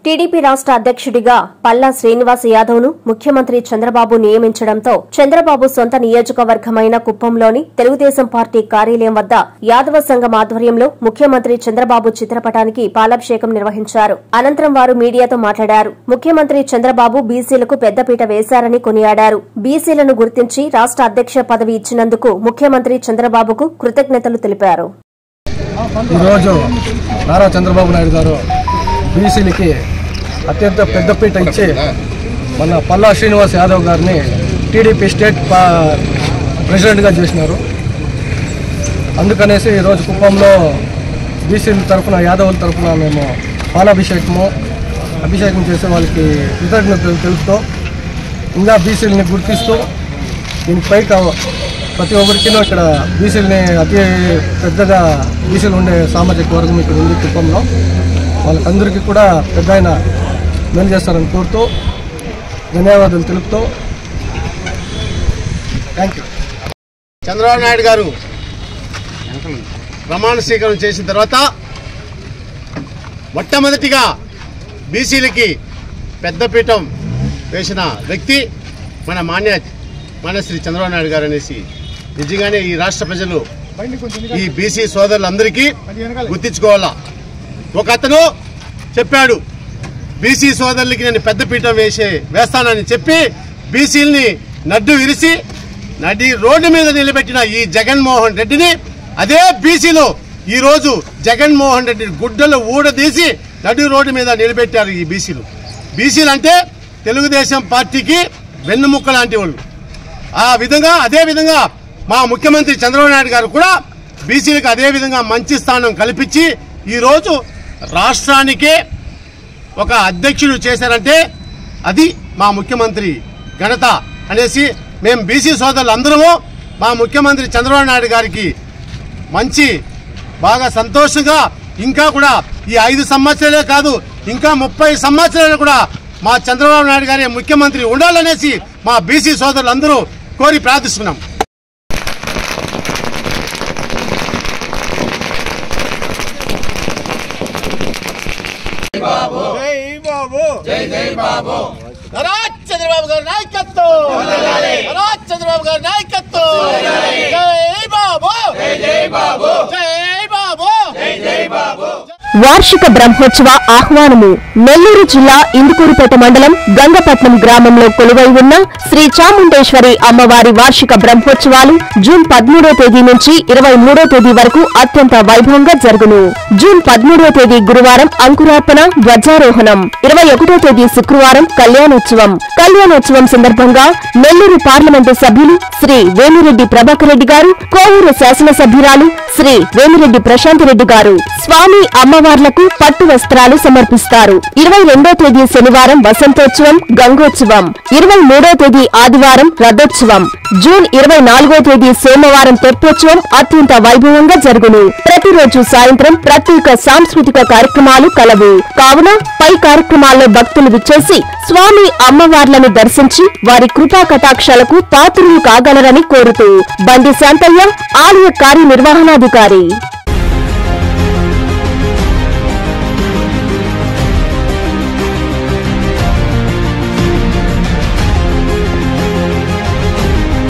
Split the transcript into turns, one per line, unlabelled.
TDP రాష్ట్ర అధ్యక్షుడిగా పల్లా శ్రీనివాస్ యాదవ్ను ముఖ్యమంత్రి చంద్రబాబు నియమించడంతో చంద్రబాబు సొంత నియోజకవర్గమైన కుప్పంలోని తెలుగుదేశం పార్టీ కార్యాలయం వద్ద యాదవ సంఘం ఆధ్వర్యంలో ముఖ్యమంత్రి చంద్రబాబు చిత్రపటానికి పాలాభిషేకం నిర్వహించారు. అనంతరం వారు మీడియాతో మాట్లాడారు. ముఖ్యమంత్రి చంద్రబాబు బీసీలకు పెద్దపీట వేశారని కొనియాడారు. బీసీలను గుర్తించి రాష్ట్ర అధ్యక్ష పదవి ఇచ్చినందుకు ముఖ్యమంత్రి చంద్రబాబుకు కృతజ్ఞతలు తెలిపారు.
ఈరోజు నారా చంద్రబాబు నాయుడు గారు బీసీలకి అత్యంత పెద్దపీట ఇచ్చి మన పల్లా శ్రీనివాస్ యాదవ్ గారిని టీడీపీ స్టేట్ ప్రెసిడెంట్గా చేసినారు. అందుకనేసి ఈరోజు కుప్పంలో బీసీల తరఫున యాదవుల తరఫున మేము అభిషేకం చేసే వాళ్ళకి కృతజ్ఞతలు తెలుపుతూ ఇంకా బీసీలని గుర్తిస్తూ దీనిపై ప్రతి ఒక్కరికి ఇక్కడ బీసీలని అతి పెద్దగా బీసీలు ఉండే సామాజిక వర్గం ఇక్కడ ఉంది కుప్పంలో. వాళ్ళకందరికీ కూడా పెద్ద ఆయన మేలు చేస్తారని కోరుతూ ధన్యవాదాలు తెలుపుతూ థ్యాంక్ యూ.
చంద్రబాబు నాయుడు గారు ప్రమాణ స్వీకారం చేసిన తర్వాత మొట్టమొదటిగా బీసీలకి పెద్దపీఠం వేసిన వ్యక్తి మన మాన్యశ్రీ చంద్రబాబు నాయుడు గారు అనేసి నిజంగానే ఈ రాష్ట్ర ప్రజలు ఈ బీసీ సోదరులందరికీ గుర్తించుకోవాలా. ఒక అతను చెప్పాడు, బీసీ సోదరులకి నేను పెద్దపీఠం వేస్తానని చెప్పి బీసీలని నడ్డు విరిసి నడి రోడ్డు మీద నిలబెట్టిన ఈ జగన్మోహన్ రెడ్డిని అదే బీసీలో ఈరోజు జగన్మోహన్ రెడ్డి గుడ్డలు ఊడదీసి నడి రోడ్డు మీద నిలబెట్టారు. ఈ బీసీలు అంటే తెలుగుదేశం పార్టీకి వెన్నుముక్క లాంటి వాళ్ళు. అదే విధంగా మా ముఖ్యమంత్రి చంద్రబాబు నాయుడు గారు కూడా బీసీలకు అదే విధంగా మంచి స్థానం కల్పించి ఈరోజు రాష్ట్రానికే ఒక అధ్యక్షుడు చేశారంటే అది మా ముఖ్యమంత్రి ఘనత అనేసి మేము బీసీ సోదరులు అందరము మా ముఖ్యమంత్రి చంద్రబాబు నాయుడు గారికి బాగా సంతోషంగా ఇంకా కూడా ఈ 5 సంవత్సరాలే కాదు ఇంకా 30 సంవత్సరాలు కూడా మా చంద్రబాబు నాయుడు గారి ముఖ్యమంత్రి ఉండాలనేసి మా బీసీ సోదరులు అందరూ కోరి ప్రార్థిస్తున్నాం. చంద్రబాబు గారి నాయకత్వం, చంద్రబాబు గారి నాయకత్వం, జై బాబు, జై బాబు, జై బాబు, జై బాబు.
వార్షిక బ్రహ్మోత్సవ ఆహ్వానము. నెల్లూరు జిల్లా ఇందుకూరుపేట మండలం గంగపట్నం గ్రామంలో కొలువై ఉన్న శ్రీ చాముండేశ్వరి అమ్మవారి వార్షిక బ్రహ్మోత్సవాలు జూన్ 13వ తేదీ నుంచి 23వ తేదీ వరకు అత్యంత వైభవంగా జరుగును. జూన్ 13వ తేదీ గురువారం అంకురార్పణ, ధ్వజారోహణం, 21వ తేదీ శుక్రవారం కళ్యాణోత్సవం సందర్భంగా నెల్లూరు పార్లమెంటు సభ్యులు శ్రీ వేమిరెడ్డి ప్రభాకర్ రెడ్డి గారు, కోవూరు శాసనసభ్యురాలు శ్రీ వేమిరెడ్డి ప్రశాంత్ రెడ్డి గారు స్వామి అమ్మవార్లకు పట్టు వస్త్రాలు సమర్పిస్తారు. 22వ తేదీ శనివారం వసంతోత్సవం, గంగోత్సవం, 23వ తేదీ ఆదివారం రథోత్సవం, జూన్ 24వ తేదీ సోమవారం తెప్పోత్సవం అత్యంత వైభవంగా జరుగును. ప్రతిరోజు సాయంత్రం ప్రత్యేక సాంస్కృతిక కార్యక్రమాలు కలవు. కావున పై కార్యక్రమాల్లో భక్తులు విచ్చేసి స్వామి అమ్మవార్లను దర్శించి వారి కృపా కటాక్షాలకు పాత్రులు కాగలరని కోరుతూ బండి శాంతయ్య, ఆలయ కార్యనిర్వహణాధికారి.